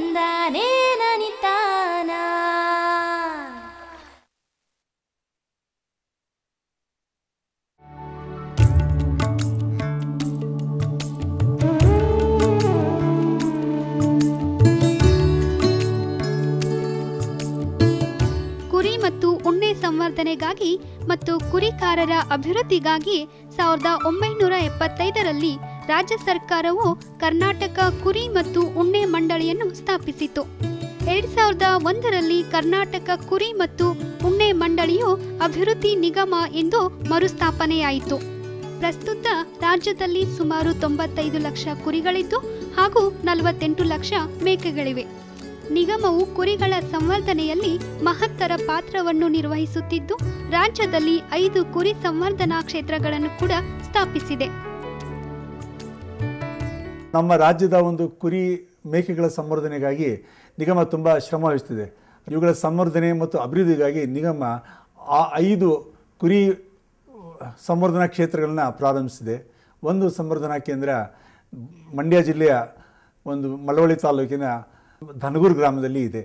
ತಂದಾನೇ ನನಿತಾನ. ಕುರಿ ಮತ್ತು ಉಣ್ಣೆ ಸಂವರ್ಧನೆಗಾಗಿ ಮತ್ತು ಕುರಿಕಾರರ ಅಭಿವೃದ್ಧಿಗಾಗಿ 1975ರಲ್ಲಿ ರಾಜ್ಯ ಸರ್ಕಾರವು ಕರ್ನಾಟಕ ಕುರಿ ಮತ್ತು ಉಣ್ಣೆ ಮಂಡಳಿಯನ್ನು ಸ್ಥಾಪಿಸಿತು. 2001ರಲ್ಲಿ ಕರ್ನಾಟಕ ಕುರಿ ಮತ್ತು ಉಣ್ಣೆ ಮಂಡಳಿಯು ಅಭಿವೃದ್ಧಿ ನಿಗಮ ಎಂದು ಮರುಸ್ಥಾಪನೆಯಾಯಿತು. ಪ್ರಸ್ತುತ ರಾಜ್ಯದಲ್ಲಿ ಸುಮಾರು 95 ಲಕ್ಷ ಕುರಿಗಳಿದ್ದು ಹಾಗೂ 48 ಲಕ್ಷ ಮೇಕೆಗಳಿವೆ. ನಿಗಮವು ಕುರಿಗಳ ಸಂವರ್ಧನೆಯಲ್ಲಿ ಮಹತ್ತರ ಪಾತ್ರವನ್ನು ನಿರ್ವಹಿಸುತ್ತಿದ್ದು ರಾಜ್ಯದಲ್ಲಿ 5 ಕುರಿ ಸಂವರ್ಧನಾ ಕ್ಷೇತ್ರಗಳನ್ನು ಕೂಡ ಸ್ಥಾಪಿಸಿದೆ. ನಮ್ಮ ರಾಜ್ಯದ ಒಂದು ಕುರಿ ಮೇಕೆಗಳ ಸಂವರ್ಧನೆಗಾಗಿ ನಿಗಮ ತುಂಬ ಶ್ರಮ ವಹಿಸುತ್ತಿದೆ. ಇವುಗಳ ಸಂವರ್ಧನೆ ಮತ್ತು ಅಭಿವೃದ್ಧಿಗಾಗಿ ನಿಗಮ 5 ಕುರಿ ಸಂವರ್ಧನಾ ಕ್ಷೇತ್ರಗಳನ್ನ ಪ್ರಾರಂಭಿಸಿದೆ. ಒಂದು ಸಂವರ್ಧನಾ ಕೇಂದ್ರ ಮಂಡ್ಯ ಜಿಲ್ಲೆಯ ಒಂದು ಮಳವಳ್ಳಿ ತಾಲೂಕಿನ ಧನಗೂರು ಗ್ರಾಮದಲ್ಲಿ ಇದೆ.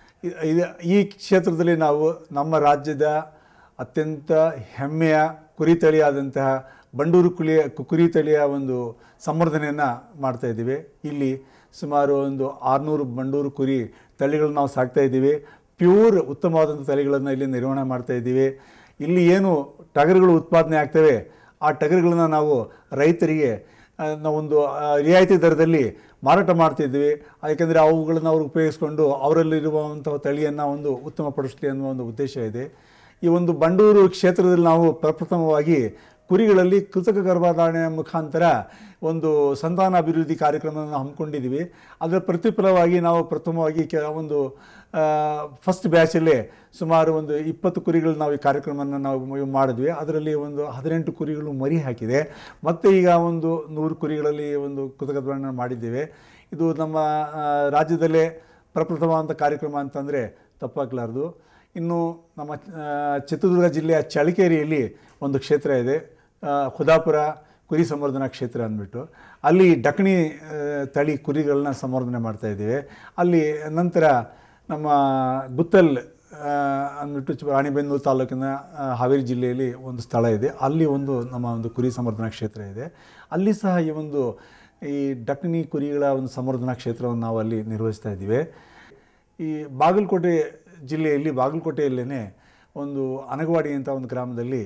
ಈ ಕ್ಷೇತ್ರದಲ್ಲಿ ನಾವು ನಮ್ಮ ರಾಜ್ಯದ ಅತ್ಯಂತ ಹೆಮ್ಮೆಯ ಕುರಿ ತಳಿಯಾದಂತಹ ಬಂಡೂರು ಕುರಿ ತಳಿಯ ಒಂದು ಸಂವರ್ಧನೆಯನ್ನು ಮಾಡ್ತಾಯಿದ್ದೀವಿ. ಇಲ್ಲಿ ಸುಮಾರು ಒಂದು 600 ಬಂಡೂರು ಕುರಿ ತಳಿಗಳನ್ನು ನಾವು ಸಾಕ್ತಾಯಿದ್ದೀವಿ. ಪ್ಯೂರ್ ಉತ್ತಮವಾದಂಥ ತಳಿಗಳನ್ನು ಇಲ್ಲಿ ನಿರ್ವಹಣೆ ಮಾಡ್ತಾಯಿದ್ದೀವಿ. ಇಲ್ಲಿ ಏನು ಟಗರುಗಳು ಉತ್ಪಾದನೆ ಆಗ್ತವೆ ಆ ಟಗರುಗಳನ್ನು ನಾವು ರೈತರಿಗೆ ನಾವೊಂದು ರಿಯಾಯಿತಿ ದರದಲ್ಲಿ ಮಾರಾಟ ಮಾಡ್ತಿದ್ವಿ. ಯಾಕೆಂದರೆ ಅವುಗಳನ್ನು ಅವರು ಉಪಯೋಗಿಸ್ಕೊಂಡು ಅವರಲ್ಲಿರುವಂಥ ತಳಿಯನ್ನು ಒಂದು ಉತ್ತಮಪಡಿಸಲಿ ಅನ್ನುವ ಒಂದು ಉದ್ದೇಶ ಇದೆ. ಈ ಒಂದು ಬಂಡೂರು ಕ್ಷೇತ್ರದಲ್ಲಿ ನಾವು ಪ್ರಪ್ರಥಮವಾಗಿ ಕುರಿಗಳಲ್ಲಿ ಕೃತಕ ಗರ್ಭಧಾರಣೆಯ ಮುಖಾಂತರ ಒಂದು ಸಂತಾನ ಅಭಿವೃದ್ಧಿ ಕಾರ್ಯಕ್ರಮವನ್ನು ಹಮ್ಮಿಕೊಂಡಿದ್ದೀವಿ. ಅದರ ಪ್ರತಿಫಲವಾಗಿ ನಾವು ಪ್ರಥಮವಾಗಿ ಒಂದು ಫಸ್ಟ್ ಬ್ಯಾಚಲ್ಲೇ ಸುಮಾರು ಒಂದು 20 ಕುರಿಗಳು ನಾವು ಈ ಕಾರ್ಯಕ್ರಮವನ್ನು ನಾವು ಮಾಡಿದ್ವಿ. ಅದರಲ್ಲಿ ಒಂದು 18 ಕುರಿಗಳು ಮರಿ ಹಾಕಿದೆ. ಮತ್ತು ಈಗ ಒಂದು 100 ಕುರಿಗಳಲ್ಲಿ ಒಂದು ಕೃತಕ ಗರ್ಭಧಾರಣೆ ಮಾಡಿದ್ದೇವೆ. ಇದು ನಮ್ಮ ರಾಜ್ಯದಲ್ಲೇ ಪ್ರಪ್ರಥಮವಾದಂಥ ಕಾರ್ಯಕ್ರಮ ಅಂತಂದರೆ ತಪ್ಪಾಗಲಾರ್ದು. ಇನ್ನು ನಮ್ಮ ಚಿತ್ರದುರ್ಗ ಜಿಲ್ಲೆಯ ಚಳ್ಳಕೆರೆಯಲ್ಲಿ ಒಂದು ಕ್ಷೇತ್ರ ಇದೆ, ಖುದಾಪುರ ಕುರಿ ಸಂವರ್ಧನಾ ಕ್ಷೇತ್ರ ಅಂದ್ಬಿಟ್ಟು. ಅಲ್ಲಿ ಡಕಣಿ ತಳಿ ಕುರಿಗಳನ್ನ ಸಂವರ್ಧನೆ ಮಾಡ್ತಾಯಿದ್ದೇವೆ. ಅಲ್ಲಿ ನಂತರ ನಮ್ಮ ಗುತ್ತಲ್ ಅಂದ್ಬಿಟ್ಟು ರಾಣಿಬೆನ್ನೂರು ತಾಲೂಕಿನ ಹಾವೇರಿ ಜಿಲ್ಲೆಯಲ್ಲಿ ಒಂದು ಸ್ಥಳ ಇದೆ. ಅಲ್ಲಿ ಒಂದು ನಮ್ಮ ಒಂದು ಕುರಿ ಸಂವರ್ಧನಾ ಕ್ಷೇತ್ರ ಇದೆ. ಅಲ್ಲಿ ಸಹ ಈ ಡಕಣಿ ಕುರಿಗಳ ಒಂದು ಸಂವರ್ಧನಾ ಕ್ಷೇತ್ರವನ್ನು ನಾವು ಅಲ್ಲಿ ನಿರ್ವಹಿಸ್ತಾ ಇದ್ದೀವಿ. ಈ ಬಾಗಲಕೋಟೆ ಜಿಲ್ಲೆಯಲ್ಲಿ ಬಾಗಲಕೋಟೆಯಲ್ಲೇ ಒಂದು ಅನಗವಾಡಿ ಅಂತ ಒಂದು ಗ್ರಾಮದಲ್ಲಿ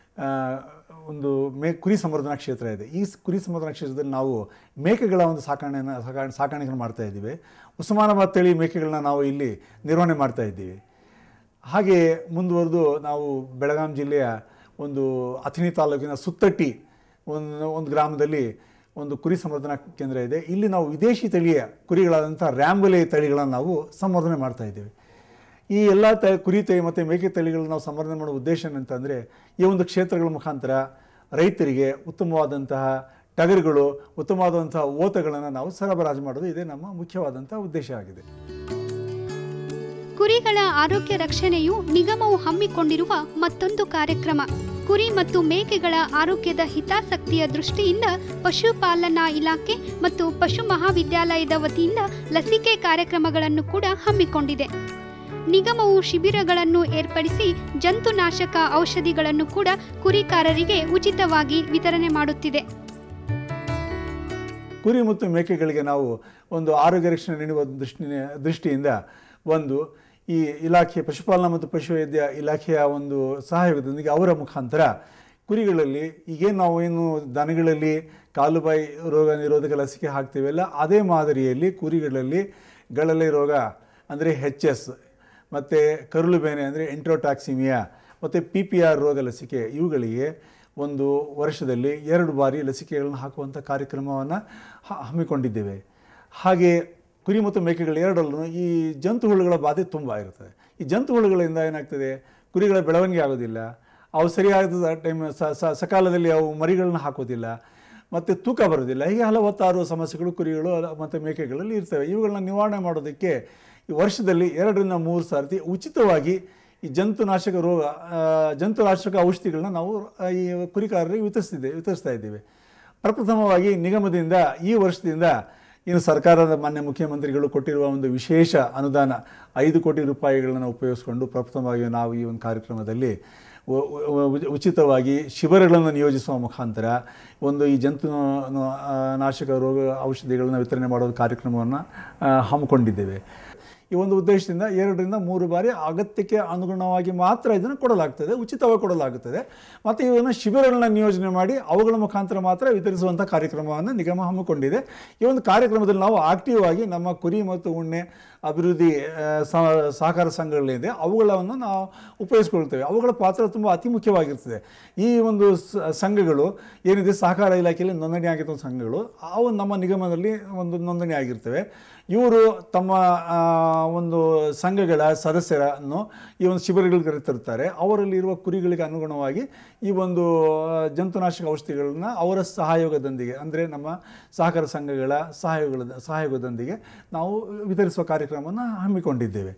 ಒಂದು ಕುರಿ ಸಂವರ್ಧನಾ ಕ್ಷೇತ್ರ ಇದೆ. ಈ ಕುರಿ ಸಂವರ್ಧನಾ ಕ್ಷೇತ್ರದಲ್ಲಿ ನಾವು ಮೇಕೆಗಳ ಒಂದು ಸಾಕಾಣಿಕೆಯನ್ನು ಮಾಡ್ತಾ ಇದ್ದೀವಿ. ಉಸ್ಮಾನಾಬಾದ್ ತಳಿ ಮೇಕೆಗಳನ್ನ ನಾವು ಇಲ್ಲಿ ನಿರ್ವಹಣೆ ಮಾಡ್ತಾ ಇದ್ದೀವಿ. ಹಾಗೆ ಮುಂದುವರೆದು ನಾವು ಬೆಳಗಾಂ ಜಿಲ್ಲೆಯ ಒಂದು ಅಥಣಿ ತಾಲೂಕಿನ ಸುತ್ತಟ್ಟಿ ಒಂದು ಗ್ರಾಮದಲ್ಲಿ ಒಂದು ಕುರಿ ಸಂವರ್ಧನಾ ಕೇಂದ್ರ ಇದೆ. ಇಲ್ಲಿ ನಾವು ವಿದೇಶಿ ತಳಿಯ ಕುರಿಗಳಾದಂಥ ರ್ಯಾಂಬೊಲೆ ತಳಿಗಳನ್ನು ನಾವು ಸಂವರ್ಧನೆ ಮಾಡ್ತಾ ಇದ್ದೀವಿ. ಈ ಎಲ್ಲ ಕುರಿ ತಳಿ ಮತ್ತು ಮೇಕೆ ತಳಿಗಳನ್ನು ನಾವು ಸಂವರ್ಧನೆ ಮಾಡೋ ಉದ್ದೇಶ ಏನಂತಂದರೆ ಈ ಒಂದು ಕ್ಷೇತ್ರಗಳ ಮುಖಾಂತರ ರೈತರಿಗೆ ಉತ್ತಮವಾದಂತಹ ಟಗರುಗಳು, ಉತ್ತಮವಾದಂತಹ ಓತಗಳನ್ನು ನಾವು ಸರಬರಾಜು ಮಾಡೋದು ಇದೇ ನಮ್ಮ ಮುಖ್ಯವಾದಂಥ ಉದ್ದೇಶ ಆಗಿದೆ. ಕುರಿಗಳ ಆರೋಗ್ಯ ರಕ್ಷಣೆಯು ನಿಗಮವು ಹಮ್ಮಿಕೊಂಡಿರುವ ಮತ್ತೊಂದು ಕಾರ್ಯಕ್ರಮ. ಕುರಿ ಮತ್ತು ಮೇಕೆಗಳ ಆರೋಗ್ಯದ ಹಿತಾಸಕ್ತಿಯ ದೃಷ್ಟಿಯಿಂದ ಪಶುಪಾಲನಾ ಇಲಾಖೆ ಮತ್ತು ಪಶು ಮಹಾವಿದ್ಯಾಲಯದ ವತಿಯಿಂದ ಲಸಿಕೆ ಕಾರ್ಯಕ್ರಮಗಳನ್ನು ಕೂಡ ಹಮ್ಮಿಕೊಂಡಿದೆ. ನಿಗಮವು ಶಿಬಿರಗಳನ್ನು ಏರ್ಪಡಿಸಿ ಜಂತುನಾಶಕ ಔಷಧಿಗಳನ್ನು ಕೂಡ ಕುರಿಕಾರರಿಗೆ ಉಚಿತವಾಗಿ ವಿತರಣೆ ಮಾಡುತ್ತಿದೆ. ಕುರಿ ಮತ್ತು ಮೇಕೆಗಳಿಗೆ ನಾವು ಒಂದು ಆರೋಗ್ಯ ರಕ್ಷಣೆ ನೀಡುವ ದೃಷ್ಟಿಯಿಂದ ಒಂದು ಈ ಇಲಾಖೆ ಪಶುಪಾಲನಾ ಮತ್ತು ಪಶುವೈದ್ಯ ಇಲಾಖೆಯ ಒಂದು ಸಹಯೋಗದೊಂದಿಗೆ ಅವರ ಮುಖಾಂತರ ಕುರಿಗಳಲ್ಲಿ ಈಗೇನು ನಾವು ಏನು ದನಗಳಲ್ಲಿ ಕಾಲುಬಾಯಿ ರೋಗ ನಿರೋಧಕ ಲಸಿಕೆ ಹಾಕ್ತೀವಲ್ಲ ಅದೇ ಮಾದರಿಯಲ್ಲಿ ಕುರಿಗಳಲ್ಲಿ ಗಳಲೆ ರೋಗ ಅಂದರೆ HS ಮತ್ತು ಕರುಳು ಬೇನೆ ಅಂದರೆ ಎಂಟ್ರೋಟಾಕ್ಸಿಮಿಯಾ ಮತ್ತು PPR ರೋಗ ಲಸಿಕೆ ಇವುಗಳಿಗೆ ಒಂದು ವರ್ಷದಲ್ಲಿ 2 ಬಾರಿ ಲಸಿಕೆಗಳನ್ನು ಹಾಕುವಂಥ ಕಾರ್ಯಕ್ರಮವನ್ನು ಹಮ್ಮಿಕೊಂಡಿದ್ದೇವೆ. ಹಾಗೆ ಕುರಿ ಮತ್ತು ಮೇಕೆಗಳು ಎರಡರಲ್ಲೂ ಈ ಜಂತು ಹುಳುಗಳ ಬಾಧೆ ತುಂಬ ಇರ್ತದೆ. ಈ ಜಂತು ಹುಳುಗಳಿಂದ ಏನಾಗ್ತದೆ, ಕುರಿಗಳ ಬೆಳವಣಿಗೆ ಆಗೋದಿಲ್ಲ, ಅವು ಸರಿಯಾದ ಟೈಮ್ ಸಕಾಲದಲ್ಲಿ ಅವು ಮರಿಗಳನ್ನ ಹಾಕೋದಿಲ್ಲ ಮತ್ತು ತೂಕ ಬರೋದಿಲ್ಲ. ಹೀಗೆ ಹಲವತ್ತಾರು ಸಮಸ್ಯೆಗಳು ಕುರಿಗಳು ಮತ್ತು ಮೇಕೆಗಳಲ್ಲಿ ಇರ್ತವೆ. ಇವುಗಳನ್ನ ನಿವಾರಣೆ ಮಾಡೋದಕ್ಕೆ ಈ ವರ್ಷದಲ್ಲಿ 2 ರಿಂದ 3 ಸಾರ್ತಿ ಉಚಿತವಾಗಿ ಈ ಜಂತುನಾಶಕ ಔಷಧಿಗಳನ್ನ ನಾವು ಈ ಕುರಿಕಾರರಿಗೆ ವಿತರಿಸ್ತಾ ಇದ್ದೇವೆ. ಪ್ರಪ್ರಥಮವಾಗಿ ನಿಗಮದಿಂದ ಈ ವರ್ಷದಿಂದ ಇನ್ನು ಸರ್ಕಾರದ ಮಾನ್ಯ ಮುಖ್ಯಮಂತ್ರಿಗಳು ಕೊಟ್ಟಿರುವ ಒಂದು ವಿಶೇಷ ಅನುದಾನ 5 ಕೋಟಿ ರೂಪಾಯಿಗಳನ್ನು ಉಪಯೋಗಿಸಿಕೊಂಡು ಪ್ರಪ್ರಥಮವಾಗಿ ನಾವು ಈ ಒಂದು ಕಾರ್ಯಕ್ರಮದಲ್ಲಿ ಉಚಿತವಾಗಿ ಶಿಬಿರಗಳನ್ನು ನಿಯೋಜಿಸುವ ಮುಖಾಂತರ ಒಂದು ಈ ಜಂತು ನಾಶಕ ರೋಗ ಔಷಧಿಗಳನ್ನು ವಿತರಣೆ ಮಾಡುವ ಕಾರ್ಯಕ್ರಮವನ್ನು ಹಮ್ಮಿಕೊಂಡಿದ್ದೇವೆ. ಈ ಒಂದು ಉದ್ದೇಶದಿಂದ 2 ರಿಂದ 3 ಬಾರಿ ಅಗತ್ಯಕ್ಕೆ ಅನುಗುಣವಾಗಿ ಮಾತ್ರ ಇದನ್ನು ಕೊಡಲಾಗ್ತದೆ, ಉಚಿತವಾಗಿ ಕೊಡಲಾಗುತ್ತದೆ. ಮತ್ತು ಇವನ್ನು ಶಿಬಿರಗಳನ್ನ ನಿಯೋಜನೆ ಮಾಡಿ ಅವುಗಳ ಮುಖಾಂತರ ಮಾತ್ರ ವಿತರಿಸುವಂಥ ಕಾರ್ಯಕ್ರಮವನ್ನು ನಿಗಮ ಹಮ್ಮಿಕೊಂಡಿದೆ. ಈ ಒಂದು ಕಾರ್ಯಕ್ರಮದಲ್ಲಿ ನಾವು ಆಕ್ಟಿವ್ ಆಗಿ ನಮ್ಮ ಕುರಿ ಮತ್ತು ಉಣ್ಣೆ ಅಭಿವೃದ್ಧಿ ಸಹಕಾರ ಸಂಘಗಳಿದೆ, ಅವುಗಳನ್ನು ನಾವು ಉಪಯೋಗಿಸ್ಕೊಳ್ತೇವೆ. ಅವುಗಳ ಪಾತ್ರ ತುಂಬ ಅತಿ ಮುಖ್ಯವಾಗಿರ್ತದೆ. ಈ ಒಂದು ಸಂಘಗಳು ಏನಿದೆ ಸಹಕಾರ ಇಲಾಖೆಯಲ್ಲಿ ನೋಂದಣಿ ಆಗಿರುವ ಸಂಘಗಳು ಅವು ನಮ್ಮ ನಿಗಮದಲ್ಲಿ ಒಂದು ನೋಂದಣಿ ಆಗಿರ್ತವೆ. ಇವರು ತಮ್ಮ ಒಂದು ಸಂಘಗಳ ಸದಸ್ಯರನ್ನು ಈ ಒಂದು ಶಿಬಿರಗಳಿಗೆ ಕರೆತರುತ್ತಾರೆ. ಅವರಲ್ಲಿರುವ ಕುರಿಗಳಿಗೆ ಅನುಗುಣವಾಗಿ ಈ ಒಂದು ಜಂತುನಾಶಕ ಔಷಧಿಗಳನ್ನ ಅವರ ಸಹಯೋಗದೊಂದಿಗೆ, ಅಂದರೆ ನಮ್ಮ ಸಹಕಾರ ಸಂಘಗಳ ಸಹಯೋಗದೊಂದಿಗೆ ನಾವು ವಿತರಿಸುವ ಕಾರ್ಯಕ್ರಮವನ್ನು ಹಮ್ಮಿಕೊಂಡಿದ್ದೇವೆ.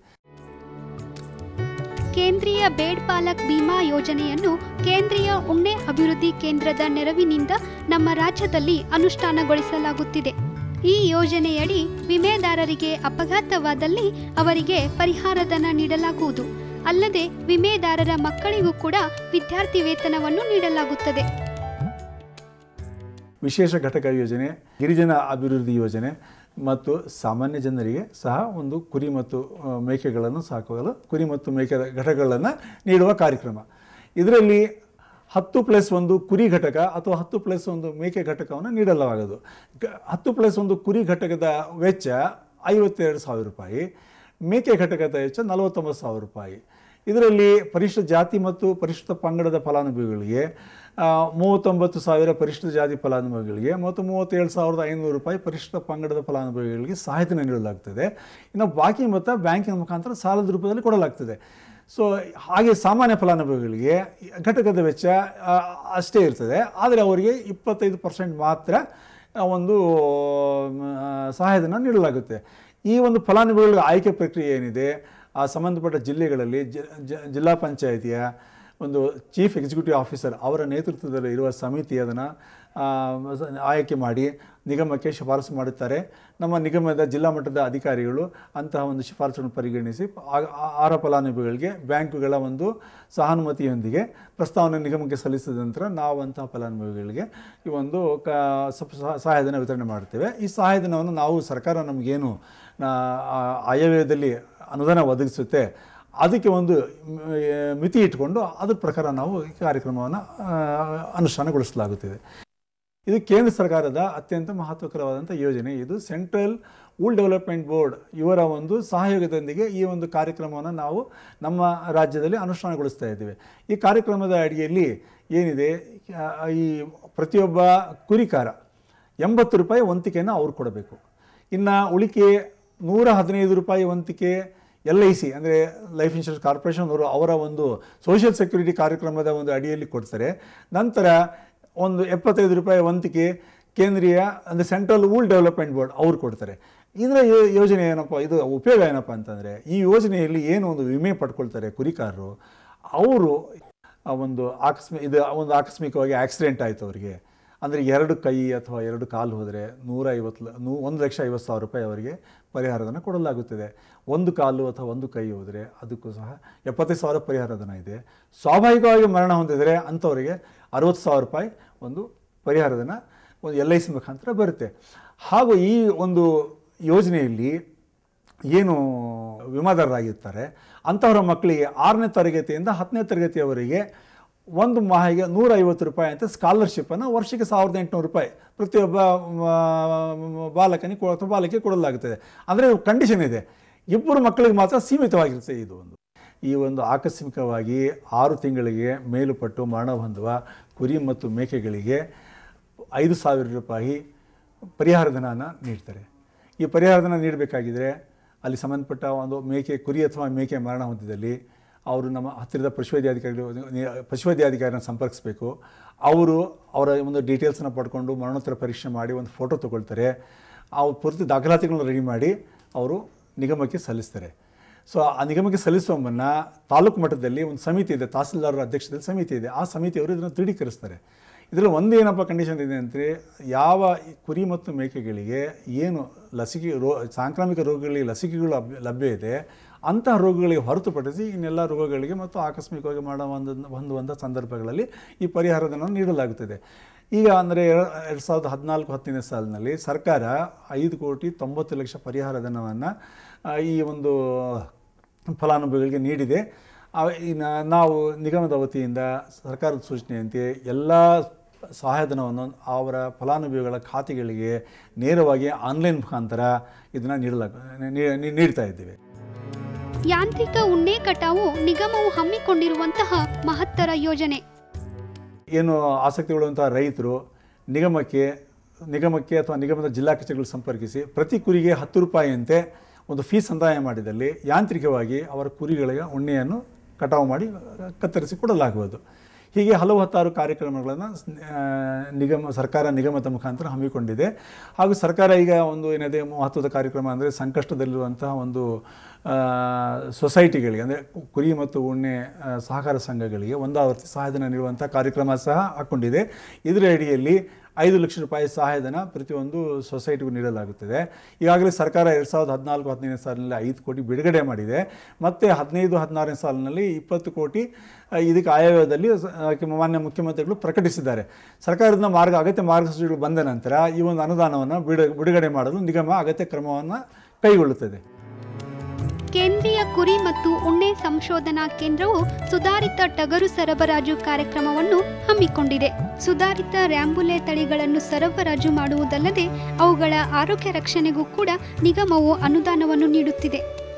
ಕೇಂದ್ರೀಯ ಬೇಡ್ ಪಾಲಕ್ ಬಿಮಾ ಯೋಜನೆಯನ್ನು ಕೇಂದ್ರೀಯ ಉಣ್ಣೆ ಅಭಿವೃದ್ಧಿ ಕೇಂದ್ರದ ನೆರವಿನಿಂದ ನಮ್ಮ ರಾಜ್ಯದಲ್ಲಿ ಅನುಷ್ಠಾನಗೊಳಿಸಲಾಗುತ್ತಿದೆ. ಈ ಯೋಜನೆಯಡಿ ವಿಮೆದಾರರಿಗೆ ಅಪಘಾತವಾದಲ್ಲಿ ಅವರಿಗೆ ಪರಿಹಾರಧನ ನೀಡಲಾಗುವುದು. ಅಲ್ಲದೆ ವಿಮೆದಾರರ ಮಕ್ಕಳಿಗೂ ಕೂಡ ವಿದ್ಯಾರ್ಥಿ ವೇತನವನ್ನು ನೀಡಲಾಗುತ್ತದೆ. ವಿಶೇಷ ಘಟಕ ಯೋಜನೆ, ಗಿರಿಜನ ಅಭಿವೃದ್ಧಿ ಯೋಜನೆ ಮತ್ತು ಸಾಮಾನ್ಯ ಜನರಿಗೆ ಸಹ ಒಂದು ಕುರಿ ಮತ್ತು ಮೇಕೆಗಳನ್ನು ಸಾಕಲು ಕುರಿ ಮತ್ತು ಮೇಕೆ ಘಟಕಗಳನ್ನು ನೀಡುವ ಕಾರ್ಯಕ್ರಮ. ಇದರಲ್ಲಿ 10+1 ಕುರಿ ಘಟಕ ಅಥವಾ 10+1 ಮೇಕೆ ಘಟಕವನ್ನು ನೀಡಲಾಗದು. 10+1 ಕುರಿ ಘಟಕದ ವೆಚ್ಚ 52,000 ರೂಪಾಯಿ, ಮೇಕೆ ಘಟಕದ ವೆಚ್ಚ 49,000 ರೂಪಾಯಿ. ಇದರಲ್ಲಿ ಪರಿಶಿಷ್ಟ ಜಾತಿ ಮತ್ತು ಪರಿಶಿಷ್ಟ ಪಂಗಡದ ಫಲಾನುಭವಿಗಳಿಗೆ 39,000 ಪರಿಶಿಷ್ಟ ಜಾತಿ ಫಲಾನುಭವಿಗಳಿಗೆ ಮತ್ತು 37,500 ರೂಪಾಯಿ ಪರಿಶಿಷ್ಟ ಪಂಗಡದ ಫಲಾನುಭವಿಗಳಿಗೆ ಸಹಾಯಧನ ನೀಡಲಾಗ್ತದೆ. ಇನ್ನು ಬಾಕಿ ಮೊತ್ತ ಬ್ಯಾಂಕಿನ ಮುಖಾಂತರ ಸಾಲದ ರೂಪದಲ್ಲಿ ಕೊಡಲಾಗ್ತದೆ. ಸೊ ಹಾಗೆ ಸಾಮಾನ್ಯ ಫಲಾನುಭವಿಗಳಿಗೆ ಘಟಕದ ವೆಚ್ಚ ಅಷ್ಟೇ ಇರ್ತದೆ, ಆದರೆ ಅವರಿಗೆ 25% ಮಾತ್ರ ಒಂದು ಸಹಾಯಧನ ನೀಡಲಾಗುತ್ತೆ. ಈ ಒಂದು ಫಲಾನುಭವಿಗಳ ಆಯ್ಕೆ ಪ್ರಕ್ರಿಯೆ ಏನಿದೆ, ಆ ಸಂಬಂಧಪಟ್ಟ ಜಿಲ್ಲೆಗಳಲ್ಲಿ ಜಿಲ್ಲಾ ಪಂಚಾಯಿತಿಯ ಒಂದು ಚೀಫ್ ಎಕ್ಸಿಕ್ಯೂಟಿವ್ ಆಫೀಸರ್ ಅವರ ನೇತೃತ್ವದಲ್ಲಿ ಇರುವ ಸಮಿತಿ ಅದನ್ನು ಆಯ್ಕೆ ಮಾಡಿ ನಿಗಮಕ್ಕೆ ಶಿಫಾರಸು ಮಾಡುತ್ತಾರೆ. ನಮ್ಮ ನಿಗಮದ ಜಿಲ್ಲಾ ಮಟ್ಟದ ಅಧಿಕಾರಿಗಳು ಅಂತಹ ಒಂದು ಶಿಫಾರಸನ್ನು ಪರಿಗಣಿಸಿ ಆರ ಫಲಾನುಭವಿಗಳಿಗೆ ಬ್ಯಾಂಕುಗಳ ಒಂದು ಸಹಾನುಮತಿಯೊಂದಿಗೆ ಪ್ರಸ್ತಾವನೆ ನಿಗಮಕ್ಕೆ ಸಲ್ಲಿಸಿದ ನಂತರ ನಾವು ಅಂತಹ ಫಲಾನುಭವಿಗಳಿಗೆ ಈ ಒಂದು ಸಹಾಯಧನ ವಿತರಣೆ ಮಾಡ್ತೇವೆ. ಈ ಸಹಾಯಧನವನ್ನು ನಾವು ಸರ್ಕಾರ ನಮಗೇನು ಆಯವ್ಯಯದಲ್ಲಿ ಅನುದಾನ ಒದಗಿಸುತ್ತೆ ಅದಕ್ಕೆ ಒಂದು ಮಿತಿ ಇಟ್ಟುಕೊಂಡು ಅದ್ರ ಪ್ರಕಾರ ನಾವು ಈ ಕಾರ್ಯಕ್ರಮವನ್ನು ಅನುಷ್ಠಾನಗೊಳಿಸಲಾಗುತ್ತಿದೆ. ಇದು ಕೇಂದ್ರ ಸರ್ಕಾರದ ಅತ್ಯಂತ ಮಹತ್ವಕರವಾದಂಥ ಯೋಜನೆ. ಇದು ಸೆಂಟ್ರಲ್ ವೂಲ್ ಡೆವಲಪ್ಮೆಂಟ್ ಬೋರ್ಡ್ ಇವರ ಒಂದು ಸಹಯೋಗದೊಂದಿಗೆ ಈ ಒಂದು ಕಾರ್ಯಕ್ರಮವನ್ನು ನಾವು ನಮ್ಮ ರಾಜ್ಯದಲ್ಲಿ ಅನುಷ್ಠಾನಗೊಳಿಸ್ತಾ ಇದ್ದೇವೆ. ಈ ಕಾರ್ಯಕ್ರಮದ ಅಡಿಯಲ್ಲಿ ಏನಿದೆ, ಈ ಪ್ರತಿಯೊಬ್ಬ ಕುರಿಕಾರ 80 ರೂಪಾಯಿ ವಂತಿಕೆಯನ್ನು ಅವ್ರು ಕೊಡಬೇಕು. ಇನ್ನು ಉಳಿಕೆ 115 ರೂಪಾಯಿ ವಂತಿಕೆ LIC ಅಂದರೆ ಲೈಫ್ ಇನ್ಶೂರೆನ್ಸ್ ಕಾರ್ಪೊರೇಷನ್ ಅವರು ಅವರ ಒಂದು ಸೋಷಿಯಲ್ ಸೆಕ್ಯೂರಿಟಿ ಕಾರ್ಯಕ್ರಮದ ಒಂದು ಅಡಿಯಲ್ಲಿ ಕೊಡ್ತಾರೆ. ನಂತರ ಒಂದು 75 ರೂಪಾಯಿ ವಂತಿಕೆ ಕೇಂದ್ರೀಯ ಅಂದರೆ ಸೆಂಟ್ರಲ್ ವೂಲ್ ಡೆವಲಪ್ಮೆಂಟ್ ಬೋರ್ಡ್ ಅವ್ರು ಕೊಡ್ತಾರೆ. ಇದರ ಯೋಜನೆ ಏನಪ್ಪ, ಇದು ಉಪಯೋಗ ಏನಪ್ಪ ಅಂತಂದರೆ, ಈ ಯೋಜನೆಯಲ್ಲಿ ಏನು ಒಂದು ವಿಮೆ ಪಡ್ಕೊಳ್ತಾರೆ ಕುರಿಕಾರರು, ಅವರು ಒಂದು ಆಕಸ್ಮಿಕವಾಗಿ ಆಕ್ಸಿಡೆಂಟ್ ಆಯಿತು ಅವರಿಗೆ, ಅಂದರೆ 2 ಕೈ ಅಥವಾ 2 ಕಾಲು ಹೋದರೆ 1,50,000 ರೂಪಾಯಿ ಅವರಿಗೆ ಪರಿಹಾರಧನ ಕೊಡಲಾಗುತ್ತದೆ. 1 ಕಾಲು ಅಥವಾ 1 ಕೈ ಹೋದರೆ ಅದಕ್ಕೂ ಸಹ 75,000 ಪರಿಹಾರಧನ ಇದೆ. ಸ್ವಾಭಾವಿಕವಾಗಿ ಮರಣ ಹೊಂದಿದರೆ ಅಂಥವರಿಗೆ 60,000 ರೂಪಾಯಿ ಒಂದು ಪರಿಹಾರಧನ ಒಂದು LIC ಮುಖಾಂತರ ಬರುತ್ತೆ. ಹಾಗೂ ಈ ಒಂದು ಯೋಜನೆಯಲ್ಲಿ ಏನು ವಿಮಾದಾರರಾಗಿರ್ತಾರೆ ಅಂಥವರ ಮಕ್ಕಳಿಗೆ 6ನೇ ತರಗತಿಯಿಂದ 10ನೇ ತರಗತಿಯವರೆಗೆ ಒಂದು ಮಾಹಿಗೆ 150 ರೂಪಾಯಿ ಅಂತ ಸ್ಕಾಲರ್ಶಿಪ್ಪನ್ನು ವರ್ಷಕ್ಕೆ 1,800 ರೂಪಾಯಿ ಪ್ರತಿಯೊಬ್ಬ ಬಾಲಕನಿಗೆ ಕೊಡಲಾಗುತ್ತದೆ. ಅಂದರೆ ಕಂಡೀಷನ್ ಇದೆ, 2 ಮಕ್ಕಳಿಗೆ ಮಾತ್ರ ಸೀಮಿತವಾಗಿರುತ್ತೆ. ಈ ಒಂದು ಆಕಸ್ಮಿಕವಾಗಿ 6 ತಿಂಗಳಿಗೆ ಮೇಲುಪಟ್ಟು ಮರಣ ಹೊಂದುವ ಕುರಿ ಮತ್ತು ಮೇಕೆಗಳಿಗೆ 5,000 ರೂಪಾಯಿ ಪರಿಹಾರಧನನ ನೀಡ್ತಾರೆ. ಈ ಪರಿಹಾರಧನ ನೀಡಬೇಕಾಗಿದ್ದರೆ ಅಲ್ಲಿ ಸಂಬಂಧಪಟ್ಟ ಒಂದು ಕುರಿ ಅಥವಾ ಮೇಕೆ ಮರಣ ಹೊಂದಿದಲ್ಲಿ ಅವರು ನಮ್ಮ ಹತ್ತಿರದ ಪಶುವೈದ್ಯಾಧಿಕಾರಿನ ಸಂಪರ್ಕಿಸಬೇಕು. ಅವರ ಒಂದು ಡೀಟೇಲ್ಸನ್ನು ಪಡ್ಕೊಂಡು ಮರಣೋತ್ತರ ಪರೀಕ್ಷೆ ಮಾಡಿ ಒಂದು ಫೋಟೋ ತೊಗೊಳ್ತಾರೆ. ಅವ್ರು ಪೂರ್ತಿ ದಾಖಲಾತಿಗಳನ್ನ ರೆಡಿ ಮಾಡಿ ಅವರು ನಿಗಮಕ್ಕೆ ಸಲ್ಲಿಸ್ತಾರೆ. ಸೊ ಆ ನಿಗಮಕ್ಕೆ ಸಲ್ಲಿಸುವ ಮುನ್ನ ತಾಲೂಕು ಮಟ್ಟದಲ್ಲಿ ಒಂದು ಸಮಿತಿ ಇದೆ, ತಹಸೀಲ್ದಾರರ ಅಧ್ಯಕ್ಷತೆಯಲ್ಲಿ ಸಮಿತಿ ಇದೆ. ಆ ಸಮಿತಿಯವರು ಇದನ್ನು ದೃಢೀಕರಿಸ್ತಾರೆ. ಇದರಲ್ಲಿ ಒಂದು ಏನಪ್ಪ ಕಂಡೀಷನ್ ಇದೆ ಅಂದರೆ, ಯಾವ ಕುರಿ ಮತ್ತು ಮೇಕೆಗಳಿಗೆ ಏನು ಲಸಿಕೆ ಸಾಂಕ್ರಾಮಿಕ ರೋಗಗಳಿಗೆ ಲಸಿಕೆಗಳು ಲಭ್ಯ ಇದೆ, ಅಂತಹ ರೋಗಗಳಿಗೆ ಹೊರತುಪಡಿಸಿ ಇನ್ನೆಲ್ಲ ರೋಗಗಳಿಗೆ ಮತ್ತು ಆಕಸ್ಮಿಕವಾಗಿ ಹೊಂದುವಂಥ ಸಂದರ್ಭಗಳಲ್ಲಿ ಈ ಪರಿಹಾರಧನವನ್ನು ನೀಡಲಾಗುತ್ತದೆ. ಈಗ ಅಂದರೆ 2014-15 ಸಾಲಿನಲ್ಲಿ ಸರ್ಕಾರ 5,90,00,000 ಪರಿಹಾರಧನವನ್ನು ಈ ಒಂದು ಫಲಾನುಭವಿಗಳಿಗೆ ನೀಡಿದೆ. ನಾವು ನಿಗಮದ ವತಿಯಿಂದ ಸರ್ಕಾರದ ಸೂಚನೆಯಂತೆ ಎಲ್ಲ ಸಹಾಯಧನವನ್ನು ಅವರ ಫಲಾನುಭವಿಗಳ ಖಾತೆಗಳಿಗೆ ನೇರವಾಗಿ ಆನ್ಲೈನ್ ಮುಖಾಂತರ ಇದನ್ನು ನೀಡ್ತಾ ಇದ್ದೇವೆ. ಯಾಂತ್ರಿಕ ಉಣ್ಣೆ ಕಟಾವು ನಿಗಮವು ಹಮ್ಮಿಕೊಂಡಿರುವಂತಹ ಮಹತ್ತರ ಯೋಜನೆ. ಏನು ಆಸಕ್ತಿಗೊಳ್ಳುವಂತಹ ರೈತರು ನಿಗಮಕ್ಕೆ ಅಥವಾ ನಿಗಮದ ಜಿಲ್ಲಾ ಕಚೇರಿಗಳು ಸಂಪರ್ಕಿಸಿ ಪ್ರತಿ ಕುರಿಗೆ 10 ರೂಪಾಯಿಯಂತೆ ಒಂದು ಫೀಸ್ ಸಂದಾಯ ಮಾಡಿದಲ್ಲಿ ಯಾಂತ್ರಿಕವಾಗಿ ಅವರ ಕುರಿಗಳಿಗೆ ಉಣ್ಣೆಯನ್ನು ಕಟಾವು ಮಾಡಿ ಕತ್ತರಿಸಿ ಕೊಡಲಾಗುವುದು. ಹೀಗೆ ಹತ್ತಾರು ಕಾರ್ಯಕ್ರಮಗಳನ್ನು ಸರ್ಕಾರ ನಿಗಮದ ಮುಖಾಂತರ ಹಮ್ಮಿಕೊಂಡಿದೆ. ಹಾಗೂ ಸರ್ಕಾರ ಈಗ ಒಂದು ಏನಿದೆ ಮಹತ್ವದ ಕಾರ್ಯಕ್ರಮ ಅಂದರೆ ಸಂಕಷ್ಟದಲ್ಲಿರುವಂತಹ ಒಂದು ಸೊಸೈಟಿಗಳಿಗೆ ಅಂದರೆ ಕುರಿ ಮತ್ತು ಉಣ್ಣೆ ಸಹಕಾರ ಸಂಘಗಳಿಗೆ ಒಂದಾವರ್ತಿ ಸಹಾಯಧನ ನೀಡುವಂಥ ಕಾರ್ಯಕ್ರಮ ಸಹ ಹಾಕ್ಕೊಂಡಿದೆ. ಇದರ ಅಡಿಯಲ್ಲಿ 5 ಲಕ್ಷ ರೂಪಾಯಿ ಸಹಾಯಧನ ಪ್ರತಿಯೊಂದು ಸೊಸೈಟಿಗೂ ನೀಡಲಾಗುತ್ತದೆ. ಈಗಾಗಲೇ ಸರ್ಕಾರ 2014-15 ಸಾಲಿನಲ್ಲಿ 5 ಕೋಟಿ ಬಿಡುಗಡೆ ಮಾಡಿದೆ. ಮತ್ತು 15-16 ಸಾಲಿನಲ್ಲಿ 20 ಕೋಟಿ ಇದಕ್ಕೆ ಆಯವ್ಯಯದಲ್ಲಿ ಮಾನ್ಯ ಮುಖ್ಯಮಂತ್ರಿಗಳು ಪ್ರಕಟಿಸಿದ್ದಾರೆ. ಸರ್ಕಾರದ ಅಗತ್ಯ ಮಾರ್ಗಸೂಚಿಗಳು ಬಂದ ನಂತರ ಈ ಒಂದು ಅನುದಾನವನ್ನು ಬಿಡುಗಡೆ ಮಾಡಲು ನಿಗಮ ಅಗತ್ಯ ಕ್ರಮವನ್ನು ಕೈಗೊಳ್ಳುತ್ತದೆ. ಕೇಂದ್ರೀಯ ಕುರಿ ಮತ್ತು ಉಣ್ಣೆ ಸಂಶೋಧನಾ ಕೇಂದ್ರವು ಸುಧಾರಿತ ಟಗರು ಸರಬರಾಜು ಕಾರ್ಯಕ್ರಮವನ್ನು ಹಮ್ಮಿಕೊಂಡಿದೆ. ಸುಧಾರಿತ ರ್ಯಾಂಬುಲೆ ತಳಿಗಳನ್ನು ಸರಬರಾಜು ಮಾಡುವುದಲ್ಲದೆ ಅವುಗಳ ಆರೋಗ್ಯ ರಕ್ಷಣೆಗೂ ಕೂಡ ನಿಗಮವು ಅನುದಾನವನ್ನು ನೀಡುತ್ತಿದೆ.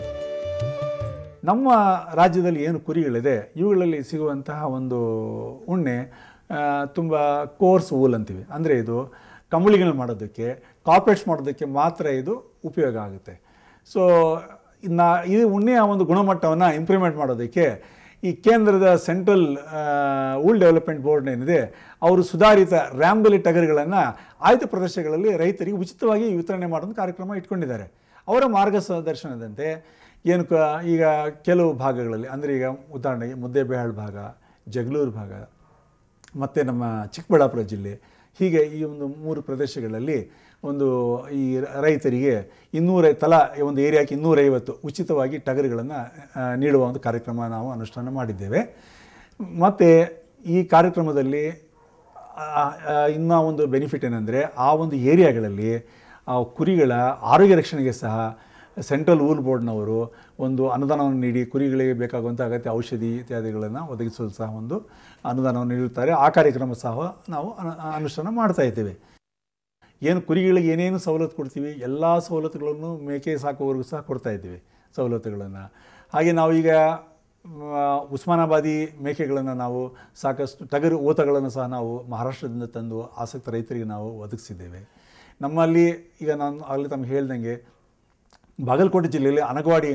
ನಮ್ಮ ರಾಜ್ಯದಲ್ಲಿ ಏನು ಕುರಿಗಳಿದೆ ಇವುಗಳಲ್ಲಿ ಸಿಗುವಂತಹ ಒಂದು ಉಣ್ಣೆ ತುಂಬ ಕೋರ್ಸ್ ವೂಲ್ ಅಂತೀವಿ. ಅಂದರೆ ಇದು ಕಂಬಳಿಗಳು ಮಾಡೋದಕ್ಕೆ, ಕಾರ್ಪೆಟ್ಸ್ ಮಾಡೋದಕ್ಕೆ ಮಾತ್ರ ಇದು ಉಪಯೋಗ ಆಗುತ್ತೆ. ಸೊ ಈ ಉಣ್ಣೆಯ ಒಂದು ಗುಣಮಟ್ಟವನ್ನು ಇಂಪ್ರೂವ್ಮೆಂಟ್ ಮಾಡೋದಕ್ಕೆ ಈ ಕೇಂದ್ರದ ಸೆಂಟ್ರಲ್ ವೂಲ್ ಡೆವಲಪ್ಮೆಂಟ್ ಬೋರ್ಡ್ ಏನಿದೆ ಅವರು ಸುಧಾರಿತ ರ್ಯಾಂಬುಲೆ ಟಗರುಗಳನ್ನು ಆಯ್ದ ಪ್ರದೇಶಗಳಲ್ಲಿ ರೈತರಿಗೆ ಉಚಿತವಾಗಿ ವಿತರಣೆ ಮಾಡೋದು ಕಾರ್ಯಕ್ರಮ ಇಟ್ಕೊಂಡಿದ್ದಾರೆ. ಅವರ ಮಾರ್ಗದರ್ಶನದಂತೆ ಈಗ ಕೆಲವು ಭಾಗಗಳಲ್ಲಿ ಅಂದರೆ ಈಗ ಉದಾಹರಣೆಗೆ ಮುದ್ದೇಬಿಹಾಳ್ ಭಾಗ, ಜಗಳೂರು ಭಾಗ ಮತ್ತು ನಮ್ಮ ಚಿಕ್ಕಬಳ್ಳಾಪುರ ಜಿಲ್ಲೆ, ಹೀಗೆ ಈ ಒಂದು 3 ಪ್ರದೇಶಗಳಲ್ಲಿ ಒಂದು ಈ ರೈತರಿಗೆ 200 ತಲಾ ಒಂದು ಏರಿಯಾಕ್ಕೆ 250 ಉಚಿತವಾಗಿ ಟಗರುಗಳನ್ನು ನೀಡುವ ಒಂದು ಕಾರ್ಯಕ್ರಮ ನಾವು ಅನುಷ್ಠಾನ ಮಾಡಿದ್ದೇವೆ. ಮತ್ತು ಈ ಕಾರ್ಯಕ್ರಮದಲ್ಲಿ ಇನ್ನೂ ಒಂದು ಬೆನಿಫಿಟ್ ಏನಂದರೆ ಆ ಒಂದು ಏರಿಯಾಗಳಲ್ಲಿ ಕುರಿಗಳ ಆರೋಗ್ಯ ರಕ್ಷಣೆಗೆ ಸಹ ಸೆಂಟ್ರಲ್ ವೂಲ್ ಬೋರ್ಡ್ನವರು ಒಂದು ಅನುದಾನವನ್ನು ನೀಡಿ ಕುರಿಗಳಿಗೆ ಬೇಕಾಗುವಂಥ ಅಗತ್ಯ ಔಷಧಿ ಇತ್ಯಾದಿಗಳನ್ನು ಒದಗಿಸಲು ಸಹ ಒಂದು ಅನುದಾನವನ್ನು ನೀಡುತ್ತಾರೆ. ಆ ಕಾರ್ಯಕ್ರಮ ಸಹ ನಾವು ಅನುಷ್ಠಾನ ಮಾಡ್ತಾ ಇದ್ದೇವೆ. ಏನು ಕುರಿಗಳಿಗೆ ಏನೇನು ಸವಲತ್ತು ಕೊಡ್ತೀವಿ ಎಲ್ಲ ಸವಲತ್ತುಗಳನ್ನು ಮೇಕೆ ಸಾಕುವವರೆಗೂ ಸಹ ಕೊಡ್ತಾ ಇದ್ದೀವಿ ಸವಲತ್ತುಗಳನ್ನು. ಹಾಗೆ ನಾವೀಗ ಉಸ್ಮಾನಾಬಾದಿ ಮೇಕೆಗಳನ್ನು ನಾವು ಸಾಕಷ್ಟು ಟಗರು ಓತಗಳನ್ನು ಸಹ ನಾವು ಮಹಾರಾಷ್ಟ್ರದಿಂದ ತಂದು ಆಸಕ್ತ ರೈತರಿಗೆ ನಾವು ಒದಗಿಸಿದ್ದೇವೆ. ನಮ್ಮಲ್ಲಿ ಈಗ ನಾನು ಆಗಲೇ ತಮಗೆ ಹೇಳ್ದಂಗೆ ಬಾಗಲಕೋಟೆ ಜಿಲ್ಲೆಯಲ್ಲಿ ಅನಗವಾಡಿ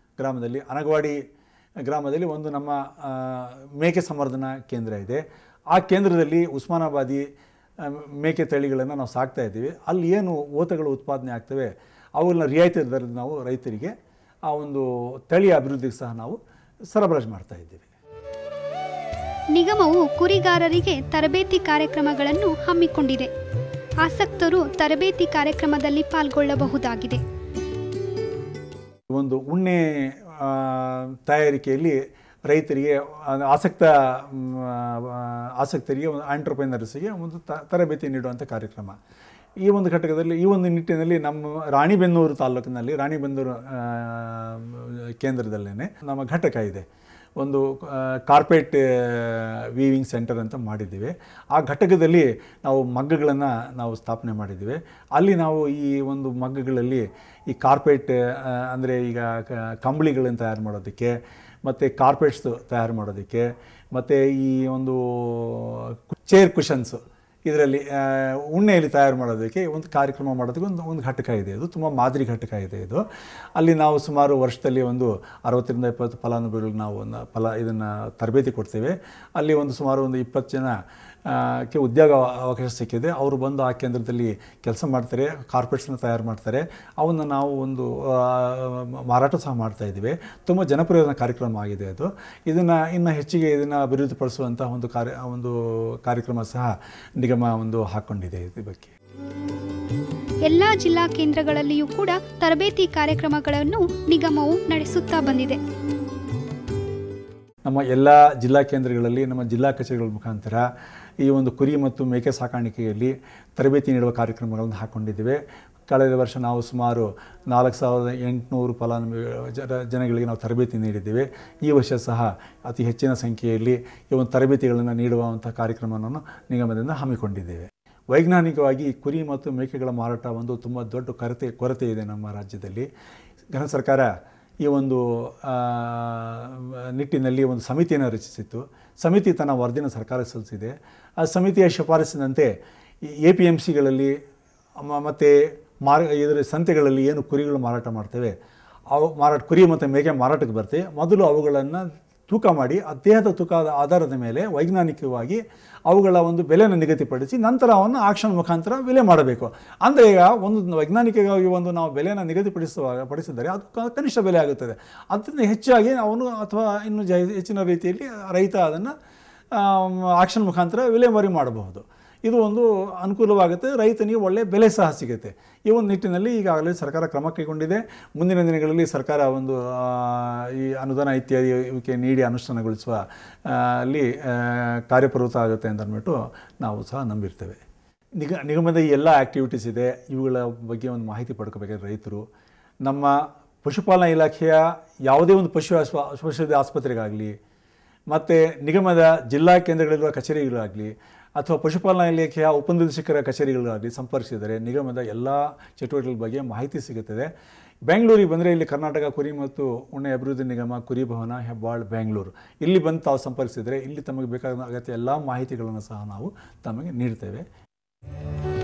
ಗ್ರಾಮದಲ್ಲಿ ಒಂದು ನಮ್ಮ ಮೇಕೆ ಸಂವರ್ಧನಾ ಕೇಂದ್ರ ಇದೆ. ಆ ಕೇಂದ್ರದಲ್ಲಿ ಉಸ್ಮಾನಾಬಾದಿ ಮೇಕೆ ತಳಿಗಳನ್ನು ನಾವು ಸಾಕ್ತಾ ಇದ್ದೀವಿ. ಅಲ್ಲಿ ಏನು ಓತಗಳು ಉತ್ಪಾದನೆ ಆಗ್ತವೆ ಅವುಗಳನ್ನ ರಿಯಾಯಿತಿ ದರದಲ್ಲಿ ನಾವು ರೈತರಿಗೆ ಆ ಒಂದು ತಳಿಯ ಅಭಿವೃದ್ಧಿಗೆ ಸಹ ನಾವು ಸರಬರಾಜು ಮಾಡ್ತಾ ಇದ್ದೀವಿ. ನಿಗಮವು ಕುರಿಗಾರರಿಗೆ ತರಬೇತಿ ಕಾರ್ಯಕ್ರಮಗಳನ್ನು ಹಮ್ಮಿಕೊಂಡಿದೆ. ಆಸಕ್ತರು ತರಬೇತಿ ಕಾರ್ಯಕ್ರಮದಲ್ಲಿ ಪಾಲ್ಗೊಳ್ಳಬಹುದಾಗಿದೆ. ಒಂದು ಉಣ್ಣೆ ತಯಾರಿಕೆಯಲ್ಲಿ ರೈತರಿಗೆ ಆಸಕ್ತರಿಗೆ ಒಂದು ಆಂಟ್ರಪ್ರೈನರ್ಸ್ಗೆ ಒಂದು ತರಬೇತಿ ನೀಡುವಂಥ ಕಾರ್ಯಕ್ರಮ. ಈ ಒಂದು ಘಟಕದಲ್ಲಿ ಈ ಒಂದು ನಿಟ್ಟಿನಲ್ಲಿ ನಮ್ಮ ರಾಣಿಬೆನ್ನೂರು ತಾಲೂಕಿನಲ್ಲಿ ರಾಣಿಬೆನ್ನೂರು ಕೇಂದ್ರದಲ್ಲೇ ನಮ್ಮ ಘಟಕ ಇದೆ. ಒಂದು ಕಾರ್ಪೆಟ್ ವೀವಿಂಗ್ ಸೆಂಟರ್ ಅಂತ ಮಾಡಿದ್ದೀವಿ. ಆ ಘಟಕದಲ್ಲಿ ನಾವು ಮಗ್ಗಗಳನ್ನು ನಾವು ಸ್ಥಾಪನೆ ಮಾಡಿದ್ದೀವಿ. ಅಲ್ಲಿ ನಾವು ಈ ಒಂದು ಮಗ್ಗಗಳಲ್ಲಿ ಈ ಕಾರ್ಪೆಟ್ ಅಂದರೆ ಈಗ ಕಂಬಳಿಗಳನ್ನು ತಯಾರು ಮಾಡೋದಕ್ಕೆ ಮತ್ತು ಕಾರ್ಪೆಟ್ಸ್ ತಯಾರು ಮಾಡೋದಕ್ಕೆ ಮತ್ತು ಈ ಒಂದು ಚೇರ್ ಕುಷನ್ಸು ಇದರಲ್ಲಿ ಉಣ್ಣೆಯಲ್ಲಿ ತಯಾರು ಮಾಡೋದಕ್ಕೆ ಒಂದು ಕಾರ್ಯಕ್ರಮ ಮಾಡೋದಕ್ಕೆ ಒಂದು ಘಟಕ ಇದೆ. ಅದು ತುಂಬ ಮಾದರಿ ಘಟಕ ಇದೆ ಇದು. ಅಲ್ಲಿ ನಾವು ಸುಮಾರು ವರ್ಷದಲ್ಲಿ ಒಂದು 60ರಿಂದ 70 ಫಲಾನುಭವಿಗಳಿಗೆ ನಾವು ಇದನ್ನು ತರಬೇತಿ ಕೊಡ್ತೇವೆ. ಅಲ್ಲಿ ಸುಮಾರು ಒಂದು 20 ಜನ ಕ್ಕೆ ಉದ್ಯೋಗ ಅವಕಾಶ ಸಿಕ್ಕಿದೆ. ಅವರು ಬಂದು ಆ ಕೇಂದ್ರದಲ್ಲಿ ಕೆಲಸ ಮಾಡ್ತಾರೆ, ಕಾರ್ಪೆಟ್ಸ್ನ ತಯಾರು ಮಾಡ್ತಾರೆ. ಅವನ್ನು ನಾವು ಒಂದು ಮಾರಾಟ ಸಹ ಮಾಡ್ತಾಯಿದ್ದೀವಿ. ತುಂಬ ಜನಪ್ರಿಯ ಕಾರ್ಯಕ್ರಮ ಆಗಿದೆ ಅದು. ಇದನ್ನು ಇನ್ನು ಹೆಚ್ಚಿಗೆ ಇದನ್ನು ಅಭಿವೃದ್ಧಿಪಡಿಸುವಂಥ ಒಂದು ಕಾರ್ಯಕ್ರಮ ಸಹ ನಿಗಮ ಒಂದು ಹಾಕ್ಕೊಂಡಿದೆ ಇದ್ರ ಬಗ್ಗೆ. ಎಲ್ಲ ಜಿಲ್ಲಾ ಕೇಂದ್ರಗಳಲ್ಲಿಯೂ ಕೂಡ ತರಬೇತಿ ಕಾರ್ಯಕ್ರಮಗಳನ್ನು ನಿಗಮವು ನಡೆಸುತ್ತಾ ಬಂದಿದೆ. ನಮ್ಮ ಎಲ್ಲ ಜಿಲ್ಲಾ ಕೇಂದ್ರಗಳಲ್ಲಿ ನಮ್ಮ ಜಿಲ್ಲಾ ಕಚೇರಿಗಳ ಮುಖಾಂತರ ಈ ಒಂದು ಕುರಿ ಮತ್ತು ಮೇಕೆ ಸಾಕಾಣಿಕೆಯಲ್ಲಿ ತರಬೇತಿ ನೀಡುವ ಕಾರ್ಯಕ್ರಮಗಳನ್ನು ಹಾಕ್ಕೊಂಡಿದ್ದೇವೆ. ಕಳೆದ ವರ್ಷ ನಾವು ಸುಮಾರು 4800 ಜನಗಳಿಗೆ ನಾವು ತರಬೇತಿ ನೀಡಿದ್ದೇವೆ. ಈ ವರ್ಷ ಸಹ ಅತಿ ಹೆಚ್ಚಿನ ಸಂಖ್ಯೆಯಲ್ಲಿ ಈ ಒಂದು ತರಬೇತಿಗಳನ್ನು ನೀಡುವಂಥ ಕಾರ್ಯಕ್ರಮವನ್ನು ನಿಗಮದಿಂದ ಹಮ್ಮಿಕೊಂಡಿದ್ದೇವೆ. ವೈಜ್ಞಾನಿಕವಾಗಿ ಕುರಿ ಮತ್ತು ಮೇಕೆಗಳ ಮಾರಾಟ ಒಂದು ತುಂಬ ದೊಡ್ಡ ಕೊರತೆ ಇದೆ ನಮ್ಮ ರಾಜ್ಯದಲ್ಲಿ. ಘನ ಸರ್ಕಾರ ಈ ಒಂದು ನಿಟ್ಟಿನಲ್ಲಿ ಒಂದು ಸಮಿತಿಯನ್ನು ರಚಿಸಿತ್ತು. ಸಮಿತಿ ತನ್ನ ವರದಿಯನ್ನು ಸರ್ಕಾರಕ್ಕೆ ಸಲ್ಲಿಸಿದೆ. ಆ ಸಮಿತಿಯ ಶಿಫಾರಸಿನಂತೆ APMCಗಳಲ್ಲಿ ಮತ್ತು ಇದರ ಸಂತೆಗಳಲ್ಲಿ ಏನು ಕುರಿಗಳು ಮಾರಾಟ ಮಾಡ್ತೇವೆ, ಕುರಿ ಮತ್ತು ಮೇಕೆ ಮಾರಾಟಕ್ಕೆ ಬರ್ತವೆ. ಮೊದಲು ಅವುಗಳನ್ನು ತೂಕ ಮಾಡಿ ದೇಹದ ತೂಕದ ಆಧಾರದ ಮೇಲೆ ವೈಜ್ಞಾನಿಕವಾಗಿ ಅವುಗಳ ಒಂದು ಬೆಲೆಯನ್ನು ನಿಗದಿಪಡಿಸಿ ನಂತರ ಅವನ್ನು ಆಕ್ಷನ್ ಮುಖಾಂತರ ಬೆಲೆ ಮಾಡಬೇಕು. ಅಂದರೆ ಈಗ ಒಂದು ವೈಜ್ಞಾನಿಕವಾಗಿ ಒಂದು ನಾವು ಬೆಲೆಯನ್ನು ಪಡಿಸಿದರೆ ಅದು ಕನಿಷ್ಠ ಬೆಲೆ ಆಗುತ್ತದೆ. ಅದರಿಂದ ಹೆಚ್ಚಾಗಿ ಅವನು ಅಥವಾ ಇನ್ನು ಹೆಚ್ಚಿನ ರೀತಿಯಲ್ಲಿ ರೈತ ಅದನ್ನು ಆಕ್ಷನ್ ಮುಖಾಂತರ ವಿಲೇವಾರಿ ಮಾಡಬಹುದು. ಇದು ಒಂದು ಅನುಕೂಲವಾಗುತ್ತೆ, ರೈತನಿಗೆ ಒಳ್ಳೆಯ ಬೆಲೆ ಸಹ ಸಿಗುತ್ತೆ. ಈ ಒಂದು ನಿಟ್ಟಿನಲ್ಲಿ ಈಗಾಗಲೇ ಸರ್ಕಾರ ಕ್ರಮ ಕೈಗೊಂಡಿದೆ. ಮುಂದಿನ ದಿನಗಳಲ್ಲಿ ಸರ್ಕಾರ ಒಂದು ಈ ಅನುದಾನ ಇತ್ಯಾದಿ ಇವಕ್ಕೆ ನೀಡಿ ಅನುಷ್ಠಾನಗೊಳಿಸುವ ಅಲ್ಲಿ ಕಾರ್ಯಪ್ರವೃತ್ತ ಆಗುತ್ತೆ ಅಂತ ಅಂದ್ಬಿಟ್ಟು ನಾವು ಸಹ ನಂಬಿರ್ತೇವೆ. ನಿಗಮದ ಈ ಎಲ್ಲ ಆ್ಯಕ್ಟಿವಿಟೀಸ್ ಇದೆ, ಇವುಗಳ ಬಗ್ಗೆ ಒಂದು ಮಾಹಿತಿ ಪಡ್ಕೋಬೇಕಾದ್ರೆ ರೈತರು ನಮ್ಮ ಪಶುಪಾಲನಾ ಇಲಾಖೆಯ ಯಾವುದೇ ಒಂದು ಪಶುವೈದ್ಯ ಆಸ್ಪತ್ರೆಗಾಗಲಿ ಮತ್ತು ನಿಗಮದ ಜಿಲ್ಲಾ ಕೇಂದ್ರಗಳಿರುವ ಕಚೇರಿಗಳಾಗಲಿ ಅಥವಾ ಪಶುಪಾಲನಾ ಇಲಾಖೆಯ ಉಪನಿರ್ದೇಶಕರ ಕಚೇರಿಗಳಾಗಲಿ ಸಂಪರ್ಕಿಸಿದರೆ ನಿಗಮದ ಎಲ್ಲ ಚಟುವಟಿಕೆಗಳ ಬಗ್ಗೆ ಮಾಹಿತಿ ಸಿಗುತ್ತದೆ. ಬೆಂಗಳೂರಿಗೆ ಬಂದರೆ ಇಲ್ಲಿ ಕರ್ನಾಟಕ ಕುರಿ ಮತ್ತು ಉಣ್ಣೆ ಅಭಿವೃದ್ಧಿ ನಿಗಮ, ಕುರಿ ಭವನ, ಹೆಬ್ಬಾಳ್, ಬೆಂಗಳೂರು ಇಲ್ಲಿ ಬಂದು ತಾವು ಸಂಪರ್ಕಿಸಿದರೆ ಇಲ್ಲಿ ತಮಗೆ ಬೇಕಾದ ಅಗತ್ಯ ಎಲ್ಲ ಮಾಹಿತಿಗಳನ್ನು ಸಹ ನಾವು ತಮಗೆ ನೀಡ್ತೇವೆ.